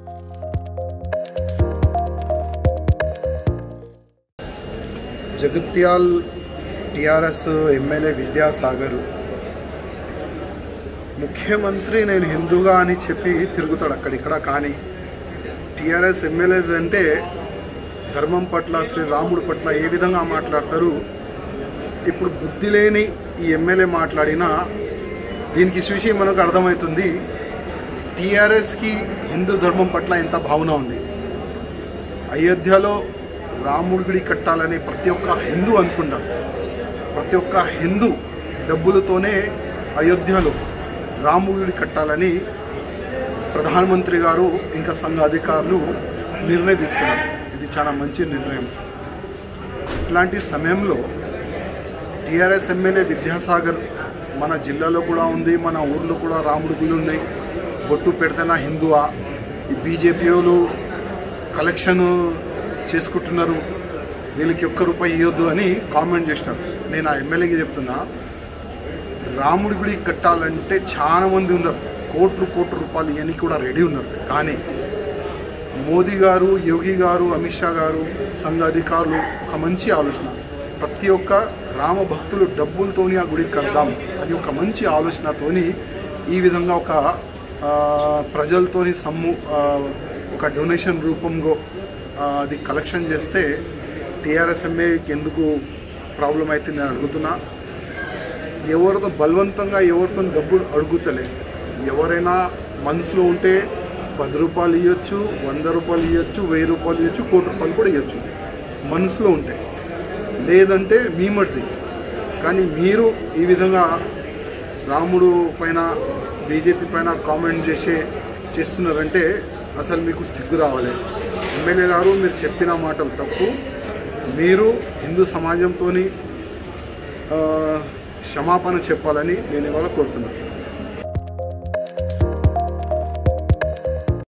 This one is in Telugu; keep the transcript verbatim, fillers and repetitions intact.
జగిత్యాల్ టిఆర్ఎస్ ఎమ్మెల్యే విద్యాసాగర్ ముఖ్యమంత్రి నేను హిందూగా అని చెప్పి తిరుగుతాడు అక్కడిక్కడ. కానీ టిఆర్ఎస్ ఎమ్మెల్యేస్ అంటే ధర్మం పట్ల, శ్రీరాముడి పట్ల ఏ విధంగా మాట్లాడతారు. ఇప్పుడు బుద్ధి లేని ఈ ఎమ్మెల్యే మాట్లాడినా దీనికి చూసి మనకు అర్థమవుతుంది టిఆర్ఎస్కి హిందూ ధర్మం పట్ల ఎంత భావన ఉంది. అయోధ్యలో రాముడి గుడి కట్టాలని ప్రతి ఒక్క హిందూ అనుకుంటారు. ప్రతి ఒక్క హిందూ డబ్బులతోనే అయోధ్యలో రాముడి గుడి కట్టాలని ప్రధానమంత్రి గారు ఇంకా సంఘ అధికారులు నిర్ణయం తీసుకున్నారు. ఇది చాలా మంచి నిర్ణయం. ఇట్లాంటి సమయంలో టిఆర్ఎస్ ఎమ్మెల్యే విద్యాసాగర్ మన జిల్లాలో కూడా ఉంది, మన ఊర్లో కూడా రాముడి గుళ్ళు ఉన్నాయి, బొట్టు పెడితేనా హిందువా, ఈ బీజేపీ వాళ్ళు కలెక్షన్ చేసుకుంటున్నారు, వీళ్ళకి ఒక్క రూపాయి ఇవ్వద్దు అని కామెంట్ చేసినారు. నేను ఆ ఎమ్మెల్యేకి చెప్తున్నా, రాముడి గుడి కట్టాలంటే చాలా మంది ఉన్నారు, కోట్లు కోట్ల రూపాయలు ఇవన్నీ కూడా రెడీ ఉన్నారు. కానీ మోదీ గారు, యోగి గారు, అమిత్ షా గారు, సంఘ అధికారులు ఒక మంచి ఆలోచన, ప్రతి ఒక్క రామ భక్తులు డబ్బులతోని ఆ గుడికి కడదాం అది ఒక మంచి ఆలోచనతోని ఈ విధంగా ఒక ప్రజలతోని సమ్ము ఒక డొనేషన్ రూపంలో అది కలెక్షన్ చేస్తే టీఆర్ఎస్ ఎమ్మెల్యేకి ఎందుకు ప్రాబ్లం అయితే నేను అడుగుతున్నా. ఎవరితో బలవంతంగా ఎవరితో డబ్బులు అడుగుతలే. ఎవరైనా మనసులో ఉంటే పది రూపాయలు ఇవ్వచ్చు, వంద రూపాయలు ఇవ్వచ్చు, వెయ్యి రూపాయలు ఇవ్వచ్చు, కోటి రూపాయలు కూడా ఇవ్వచ్చు మనసులో ఉంటే, లేదంటే మీ మర్జీ. కానీ మీరు ఈ విధంగా రాముడు పైన, బీజేపీ పైన కామెంట్ చేసే చేస్తున్నారంటే అసలు మీకు సిగ్గు రావాలి. ఎమ్మెల్యే గారు, మీరు చెప్పిన మాటలు తప్పు. మీరు హిందూ సమాజంతో క్షమాపణ చెప్పాలని నేను ఇవాళ కోరుతున్నాను.